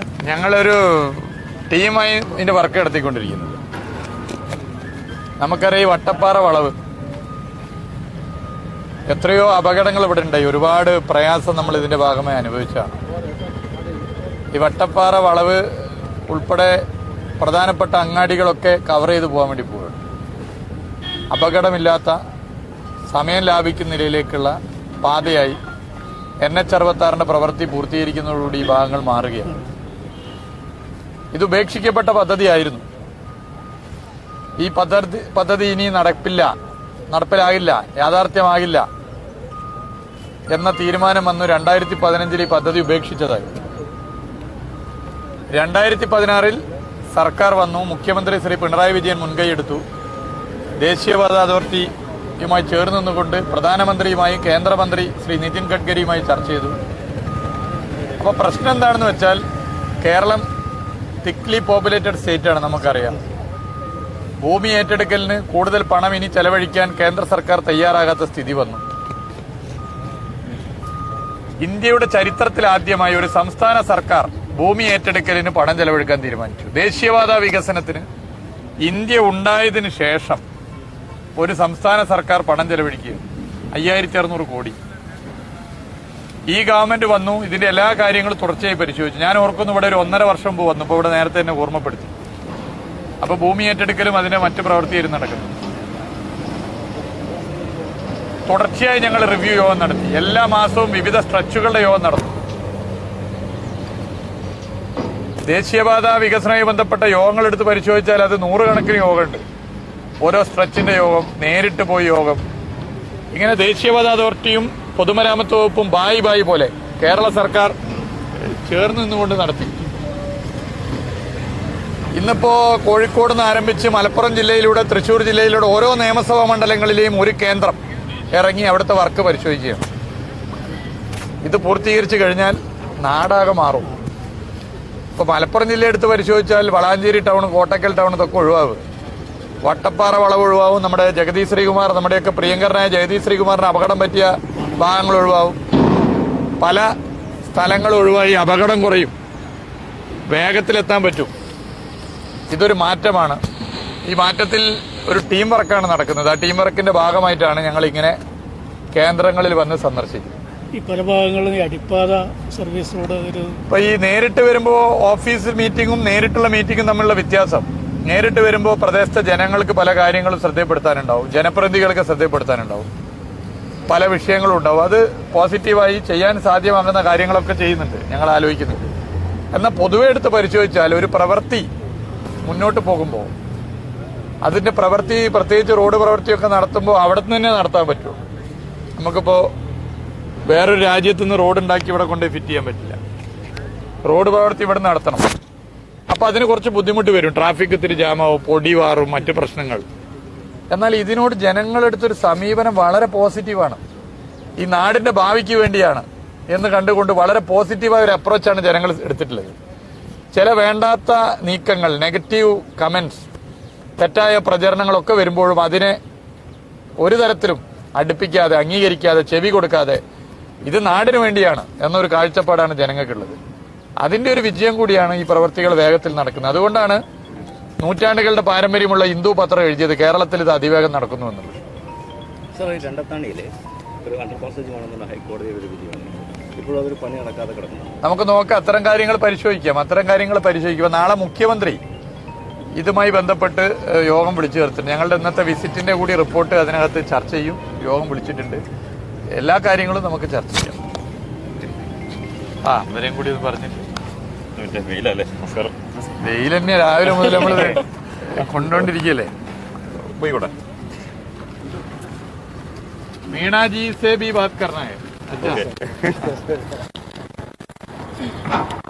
ഞങ്ങളൊരു ടീമായി ഇതിന്റെ വർക്ക് നടത്തിക്കൊണ്ടിരിക്കുന്നത്. നമുക്കറിയാം, ഈ വട്ടപ്പാറ വളവ് എത്രയോ അപകടങ്ങൾ ഇവിടെ ഉണ്ടായി. ഒരുപാട് പ്രയാസം നമ്മൾ ഇതിന്റെ ഭാഗമായി അനുഭവിച്ചാണ്. ഈ വട്ടപ്പാറ വളവ് ഉൾപ്പെടെ പ്രധാനപ്പെട്ട അങ്ങാടികളൊക്കെ കവർ ചെയ്ത് പോകാൻ വേണ്ടി പോവുകയാണ്. അപകടമില്ലാത്ത സമയം ലാഭിക്കുന്ന നിലയിലേക്കുള്ള പാതയായി NH-66 പ്രവൃത്തി പൂർത്തീകരിക്കുന്നതോടുകൂടി ഈ ഭാഗങ്ങൾ മാറുകയാണ്. ഇത് ഉപേക്ഷിക്കപ്പെട്ട പദ്ധതിയായിരുന്നു. ഈ പദ്ധതി ഇനി നടപ്പിലാകില്ല, യാഥാർത്ഥ്യമാകില്ല എന്ന തീരുമാനം വന്നു 2015 ഈ പദ്ധതി ഉപേക്ഷിച്ചതായി. 2016 സർക്കാർ വന്നു. മുഖ്യമന്ത്രി ശ്രീ പിണറായി വിജയൻ മുൻകൈയെടുത്തു. ദേശീയപാത അതോറിറ്റിയുമായി ചേർന്ന് നിന്നുകൊണ്ട് പ്രധാനമന്ത്രിയുമായും കേന്ദ്രമന്ത്രി ശ്രീ നിതിൻ ഗഡ്കരിയുമായി ചർച്ച ചെയ്തു. അപ്പോൾ പ്രശ്നം എന്താണെന്ന് വെച്ചാൽ, കേരളം തിക്ലി പോപ്പുലേറ്റഡ് സ്റ്റേറ്റാണ്, നമുക്കറിയാം. ഭൂമി ഏറ്റെടുക്കലിന് കൂടുതൽ പണം ഇനി ചെലവഴിക്കാൻ കേന്ദ്ര സർക്കാർ തയ്യാറാകാത്ത സ്ഥിതി വന്നു. ഇന്ത്യയുടെ ചരിത്രത്തിൽ ആദ്യമായി ഒരു സംസ്ഥാന സർക്കാർ ഭൂമി ഏറ്റെടുക്കലിന് പണം ചെലവഴിക്കാൻ തീരുമാനിച്ചു. ദേശീയപാത വികസനത്തിന് ഇന്ത്യ ഉണ്ടായതിനു ശേഷം ഒരു സംസ്ഥാന സർക്കാർ പണം ചെലവഴിക്കുക 5600 കോടി. ഈ ഗവൺമെന്റ് വന്നു, ഇതിന്റെ എല്ലാ കാര്യങ്ങളും തുടർച്ചയായി പരിശോധിച്ചു. ഞാൻ ഓർക്കുന്നു, ഇവിടെ ഒരു 1.5 വർഷം മുമ്പ് വന്നപ്പോൾ ഇവിടെ നേരത്തെ തന്നെ ഓർമ്മപ്പെടുത്തി. അപ്പൊ ഭൂമി ഏറ്റെടുക്കലും അതിന്റെ മറ്റു പ്രവൃത്തിയായിരുന്നു നടക്കുന്നത്. തുടർച്ചയായി ഞങ്ങൾ റിവ്യൂ യോഗം നടത്തി. എല്ലാ മാസവും വിവിധ സ്ട്രെച്ചുകളുടെ യോഗം നടത്തും. ദേശീയപാത വികസനവുമായി ബന്ധപ്പെട്ട യോഗങ്ങൾ എടുത്ത് പരിശോധിച്ചാൽ അത് 100 കണക്കിന് യോഗമുണ്ട്. ഓരോ സ്ട്രെച്ചിന്റെ യോഗം, നേരിട്ട് പോയി യോഗം. ഇങ്ങനെ ദേശീയപാത അതോറിറ്റിയും പൊതുമരാമത്ത് വകുപ്പും ബായി പോലെ കേരള സർക്കാർ ചേർന്ന് നിന്നുകൊണ്ട് നടത്തി. ഇന്നിപ്പോ കോഴിക്കോട് നിന്ന് ആരംഭിച്ച് മലപ്പുറം ജില്ലയിലൂടെ തൃശൂർ ജില്ലയിലൂടെ ഓരോ നിയമസഭാ മണ്ഡലങ്ങളിലെയും ഒരു കേന്ദ്രം ഇറങ്ങി അവിടുത്തെ വർക്ക് പരിശോധിക്കുകയാണ്. ഇത് പൂർത്തീകരിച്ചു കഴിഞ്ഞാൽ നാടാകെ മാറും. ഇപ്പൊ മലപ്പുറം ജില്ല എടുത്ത് പരിശോധിച്ചാൽ വളാഞ്ചേരി ടൗൺ, കോട്ടക്കൽ ടൗൺ ഇതൊക്കെ ഒഴിവാകും. വട്ടപ്പാറ വളവ് ഒഴിവാകും. നമ്മുടെ ജഗദീഷ് ശ്രീകുമാർ, നമ്മുടെയൊക്കെ പ്രിയങ്കരനായ ജഗദീഷ് ശ്രീകുമാറിന് അപകടം പറ്റിയ ഭാഗങ്ങൾ ഒഴിവാകും. പല സ്ഥലങ്ങൾ ഒഴിവായി അപകടം കുറയും, വേഗത്തിലെത്താൻ പറ്റും. ഇതൊരു മാറ്റമാണ്. ഈ മാറ്റത്തിൽ ഒരു ടീം വർക്കാണ് നടക്കുന്നത്. ആ ടീം വർക്കിന്റെ ഭാഗമായിട്ടാണ് ഞങ്ങൾ ഇങ്ങനെ കേന്ദ്രങ്ങളിൽ വന്ന് സന്ദർശിക്കുന്നത്. ഈ പല ഭാഗങ്ങളിലും അടിപ്പാത സർവീസ് റോഡ് ഇപ്പൊ ഈ നേരിട്ട് വരുമ്പോൾ ഓഫീസ് മീറ്റിംഗും നേരിട്ടുള്ള മീറ്റിംഗും തമ്മിലുള്ള വ്യത്യാസം, നേരിട്ട് വരുമ്പോൾ പ്രദേശത്തെ ജനങ്ങൾക്ക് പല കാര്യങ്ങളും ശ്രദ്ധപ്പെടുത്താനുണ്ടാവും, ജനപ്രതിനിധികൾക്ക് ശ്രദ്ധപ്പെടുത്താനുണ്ടാവും, പല വിഷയങ്ങളും ഉണ്ടാവും. അത് പോസിറ്റീവായി ചെയ്യാൻ സാധ്യമാകുന്ന കാര്യങ്ങളൊക്കെ ചെയ്യുന്നുണ്ട്, ഞങ്ങൾ ആലോചിക്കുന്നുണ്ട്. എന്നാൽ പൊതുവെ എടുത്ത് പരിശോധിച്ചാൽ ഒരു പ്രവൃത്തി മുന്നോട്ട് പോകുമ്പോൾ അതിന്റെ പ്രവൃത്തി, പ്രത്യേകിച്ച് റോഡ് പ്രവൃത്തിയൊക്കെ നടത്തുമ്പോൾ അവിടെ നിന്ന് തന്നെ നടത്താൻ പറ്റും. നമുക്കിപ്പോ വേറൊരു രാജ്യത്ത് നിന്ന് റോഡ് ഉണ്ടാക്കി ഇവിടെ കൊണ്ട് ഫിറ്റ് ചെയ്യാൻ പറ്റില്ല. റോഡ് പ്രവൃത്തി ഇവിടെ നടത്തണം. അപ്പൊ അതിന് കുറച്ച് ബുദ്ധിമുട്ട് വരും. ട്രാഫിക് ഇത്തിരി ജാമാവും, പൊടി വാറും, മറ്റു പ്രശ്നങ്ങൾ. എന്നാൽ ഇതിനോട് ജനങ്ങളെടുത്തൊരു സമീപനം വളരെ പോസിറ്റീവാണ്. ഈ നാടിന്റെ ഭാവിക്ക് വേണ്ടിയാണ് എന്ന് കണ്ടുകൊണ്ട് വളരെ പോസിറ്റീവായ ഒരു അപ്രോച്ചാണ് ജനങ്ങൾ എടുത്തിട്ടുള്ളത്. ചില വേണ്ടാത്ത നീക്കങ്ങൾ, നെഗറ്റീവ് കമന്റ്സ്, തെറ്റായ പ്രചരണങ്ങളൊക്കെ വരുമ്പോഴും അതിനെ ഒരു തരത്തിലും അടുപ്പിക്കാതെ, അംഗീകരിക്കാതെ, ചെവി കൊടുക്കാതെ ഇത് നാടിനു വേണ്ടിയാണ് എന്നൊരു കാഴ്ചപ്പാടാണ് ജനങ്ങൾക്കുള്ളത്. അതിന്റെ ഒരു വിജയം കൂടിയാണ് ഈ പ്രവൃത്തികൾ വേഗത്തിൽ നടക്കുന്നത്. അതുകൊണ്ടാണ് നൂറ്റാണ്ടുകളുടെ പാരമ്പര്യമുള്ള ഹിന്ദു പത്രം എഴുതിയത് കേരളത്തിൽ ഇത് അതിവേഗം നടക്കുന്നു എന്നുള്ളത്. സാർ, ഈ രണ്ടത്താണിയിലെ ഒരു അണ്ടർപാസേജ് വേണമെന്നുള്ള ഹൈക്കോടതി ഒരു വിധി വന്നു. ഇപ്പോൾ അതൊരു പണി നടക്കാതെ കിടക്കുന്നു. നമുക്ക് നോക്കാം, അത്തരം കാര്യങ്ങൾ പരിശോധിക്കാം. നാളെ മുഖ്യമന്ത്രി ഇതുമായി ബന്ധപ്പെട്ട് യോഗം വിളിച്ചു ചേർത്തിട്ടുണ്ട്. ഞങ്ങളുടെ ഇന്നത്തെ വിസിറ്റിന്റെ കൂടി റിപ്പോർട്ട് അതിനകത്ത് ചർച്ച ചെയ്യും. യോഗം വിളിച്ചിട്ടുണ്ട്. എല്ലാ കാര്യങ്ങളും നമുക്ക് ചർച്ച ചെയ്യാം. ഇവരെയും കൂടി ഒന്ന് പറഞ്ഞിട്ട് വെയിൽ തന്നെ രാവിലെ മുതൽ നമ്മൾ കൊണ്ടോണ്ടിരിക്കല്ലേ. പോയിക്കൂടെ मीणा जी से भी बात करना है। अच्छा